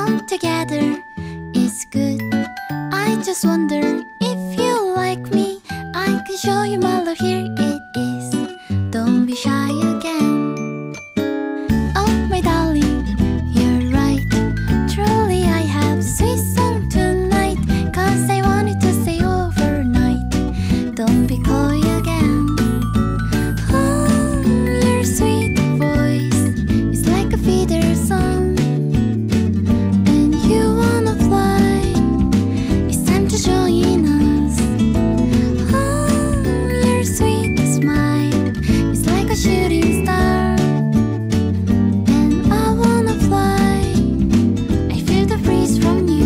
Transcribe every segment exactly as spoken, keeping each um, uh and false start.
all together is good. I just wonder if you like me. I can show you my love, here it is. Don't be shy again. Oh my darling, you're right. Truly I have sweet song tonight, 'cause I wanted to stay overnight. Don't be coy again. Oh, your sweet voice is like a feeder song. And you wanna fly, it's time to join us. Oh, your sweet smile is like a shooting star. And I wanna fly, I feel the breeze from you.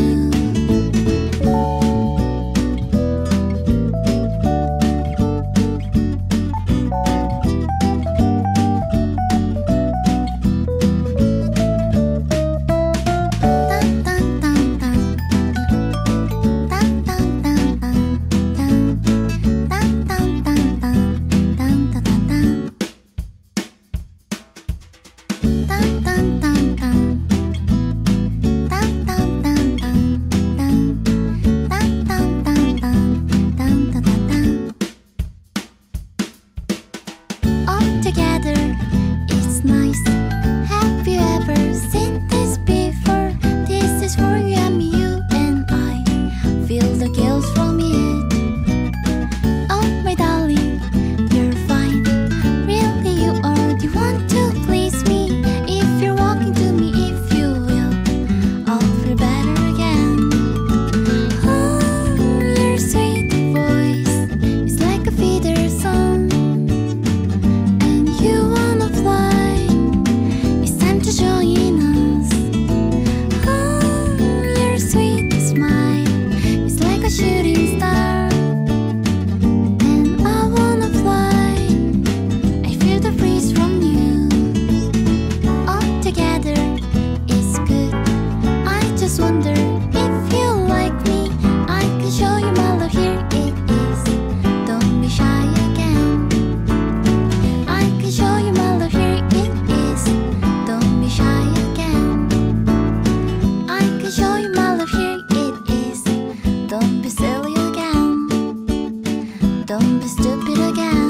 All together, it's nice. Have you ever seen this before? This is for you and me, you and I. Feel the gills from it. Oh my darling, you're fine. Really you are. Do you want to please me? If you're walking to me, if you will, I'll feel better again. Oh, your sweet voice is like a feeder song. And you wanna fly, it's time to join us. Oh, your sweet smile is like a shooting star. And I wanna fly, I feel the breeze from you. All together is good. I just wonder if you like me. I can show you my love, here it is. Don't be shy again. I can show you my love, here it is. Don't be shy again. I can show you my love, here it is. Don't be silly again. Don't be stupid again.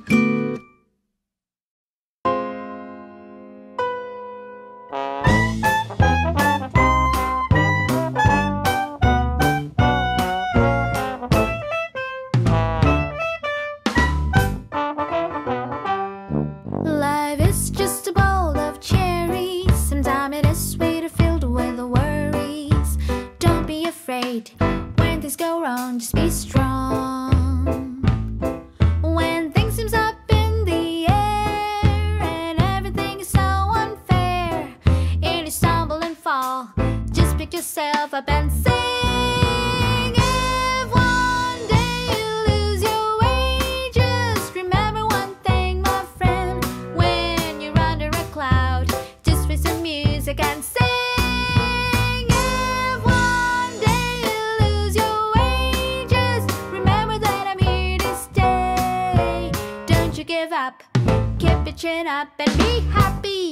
Life is just a bowl of cherries. Sometimes it is sweet or filled with worries. Don't be afraid when things go wrong, just be strong. When things seems up in the air and everything is so unfair, and you stumble and fall, just pick yourself up and sing. If one day you lose your way, just remember one thing, my friend. When you're under a cloud, just play some music and sing. If one day you lose your way, just remember that I'm here to stay. Don't you give up, keep your chin up and be happy.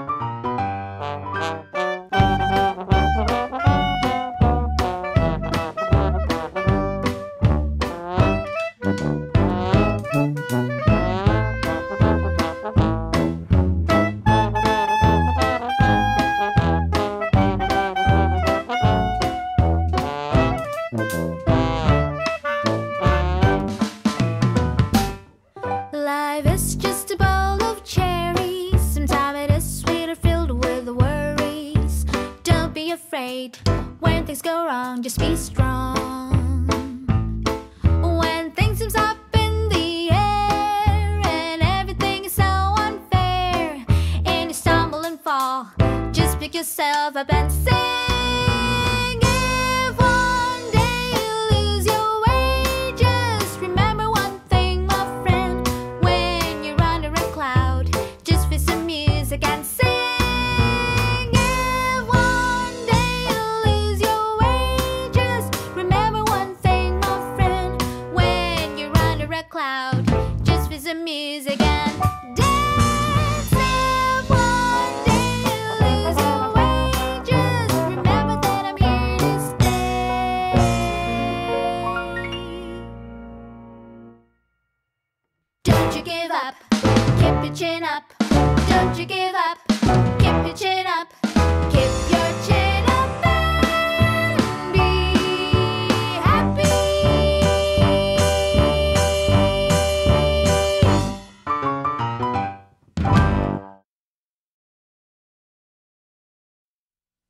Life is just a bowl of cherries. Sometimes it is sweet or filled with worries. Don't be afraid when things go wrong, just be strong. When things seems up in the air and everything is so unfair, and you stumble and fall, just pick yourself up and sing. If one day you lose your way, just remember one thing, my friend. When you're under a cloud, just feel some music and sing. If one day you lose your way, just remember one thing, my friend. When you're under a cloud, just feel some music and dance. If one day you lose your way, just remember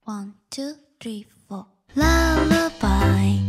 One, two, three, four. Lullaby.